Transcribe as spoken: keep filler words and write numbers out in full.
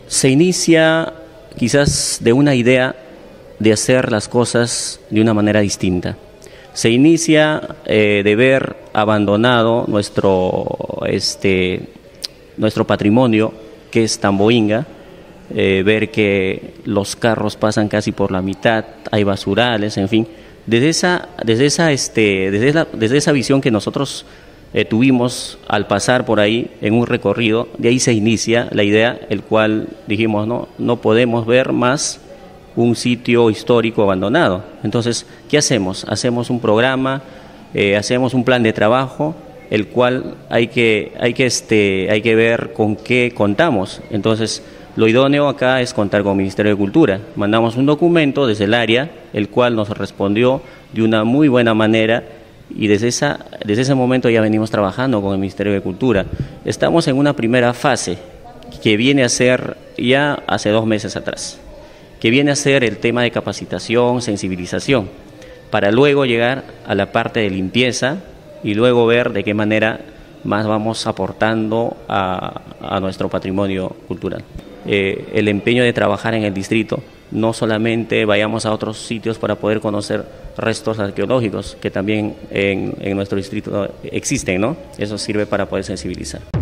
Se inicia quizás de una idea de hacer las cosas de una manera distinta. Se inicia eh, de ver abandonado nuestro, este, nuestro patrimonio, que es Tamboinga, eh, ver que los carros pasan casi por la mitad, hay basurales, en fin. Desde esa, desde esa, este, desde la, desde esa visión que nosotros eh, tuvimos al pasar por ahí en un recorrido, de ahí se inicia la idea, el cual dijimos, no, no podemos ver más un sitio histórico abandonado. Entonces, ¿qué hacemos? Hacemos un programa, eh, hacemos un plan de trabajo, el cual hay que, hay que, este, hay que ver con qué contamos. Entonces, lo idóneo acá es contar con el Ministerio de Cultura. Mandamos un documento desde el área, el cual nos respondió de una muy buena manera, y desde, esa, desde ese momento ya venimos trabajando con el Ministerio de Cultura. Estamos en una primera fase que viene a ser ya hace dos meses atrás, que viene a ser el tema de capacitación, sensibilización, para luego llegar a la parte de limpieza y luego ver de qué manera más vamos aportando a, a nuestro patrimonio cultural. Eh, el empeño de trabajar en el distrito, no solamente vayamos a otros sitios para poder conocer restos arqueológicos que también en, en nuestro distrito existen, ¿no? Eso sirve para poder sensibilizar.